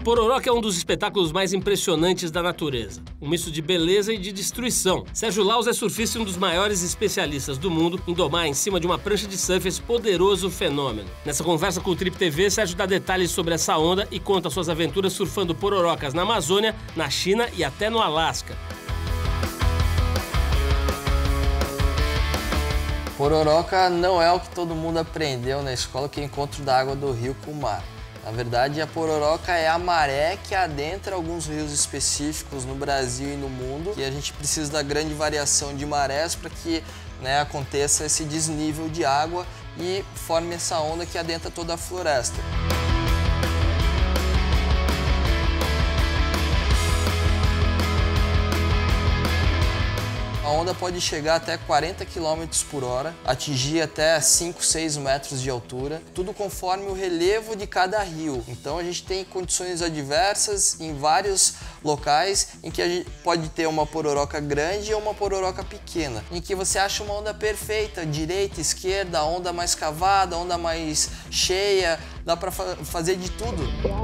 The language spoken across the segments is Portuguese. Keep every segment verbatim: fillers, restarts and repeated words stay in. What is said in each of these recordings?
Pororoca é um dos espetáculos mais impressionantes da natureza. Um misto de beleza e de destruição. Sérgio Laus é surfista e um dos maiores especialistas do mundo em domar em cima de uma prancha de surf esse poderoso fenômeno. Nessa conversa com o Trip T V, Sérgio dá detalhes sobre essa onda e conta suas aventuras surfando pororocas na Amazônia, na China e até no Alasca. Pororoca não é o que todo mundo aprendeu na escola, que é o encontro da água do rio com o mar. Na verdade, a pororoca é a maré que adentra alguns rios específicos no Brasil e no mundo, e a gente precisa da grande variação de marés para que, né, aconteça esse desnível de água e forme essa onda que adentra toda a floresta. A onda pode chegar até quarenta quilômetros por hora, atingir até cinco, seis metros de altura, tudo conforme o relevo de cada rio. Então a gente tem condições adversas em vários locais em que a gente pode ter uma pororoca grande ou uma pororoca pequena, em que você acha uma onda perfeita, direita, esquerda, onda mais cavada, onda mais cheia, dá para fa- fazer de tudo.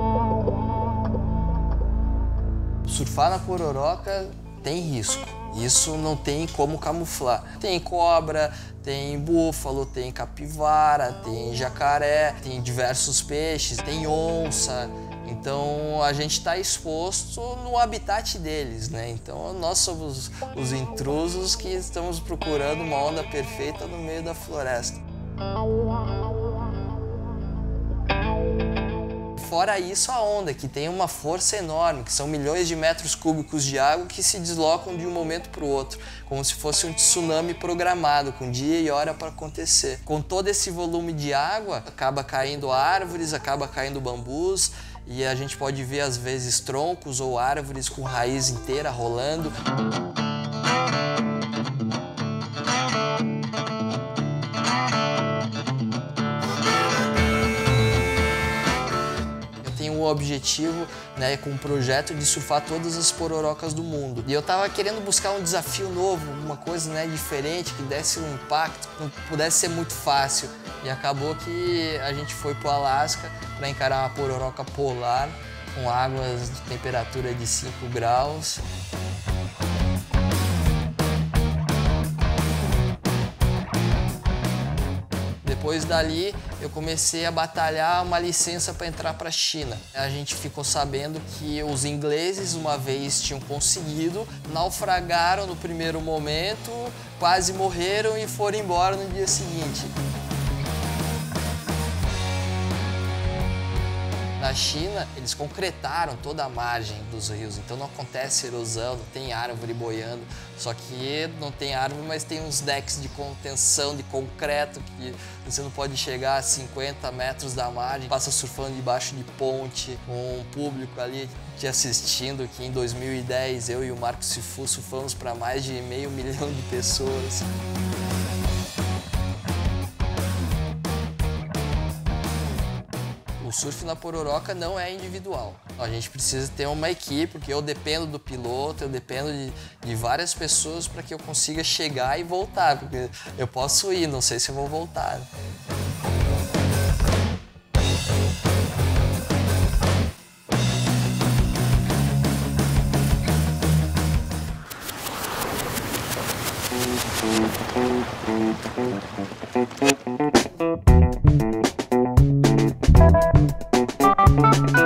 Surfar na pororoca tem risco. Isso não tem como camuflar. Tem cobra, tem búfalo, tem capivara, tem jacaré, tem diversos peixes, tem onça. Então a gente está exposto no habitat deles, né? Então nós somos os intrusos que estamos procurando uma onda perfeita no meio da floresta. Fora isso, a onda, que tem uma força enorme, que são milhões de metros cúbicos de água que se deslocam de um momento para o outro, como se fosse um tsunami programado, com dia e hora para acontecer. Com todo esse volume de água, acaba caindo árvores, acaba caindo bambus, e a gente pode ver às vezes troncos ou árvores com raiz inteira rolando. O objetivo, né, com um projeto de surfar todas as pororocas do mundo. E eu tava querendo buscar um desafio novo, uma coisa, né, diferente, que desse um impacto, que não pudesse ser muito fácil. E acabou que a gente foi pro Alasca para encarar uma pororoca polar com águas de temperatura de cinco graus. Depois dali, eu comecei a batalhar uma licença para entrar para a China. A gente ficou sabendo que os ingleses, uma vez tinham conseguido, naufragaram no primeiro momento, quase morreram e foram embora no dia seguinte. Na China, eles concretaram toda a margem dos rios, então não acontece erosão, não tem árvore boiando, só que não tem árvore, mas tem uns decks de contenção de concreto que você não pode chegar a cinquenta metros da margem, passa surfando debaixo de ponte, com um público ali te assistindo, que em dois mil e dez eu e o Marco Cifu surfamos para mais de meio milhão de pessoas. O surf na pororoca não é individual. A gente precisa ter uma equipe, porque eu dependo do piloto, eu dependo de, de várias pessoas para que eu consiga chegar e voltar, porque eu posso ir, não sei se eu vou voltar. Thank you.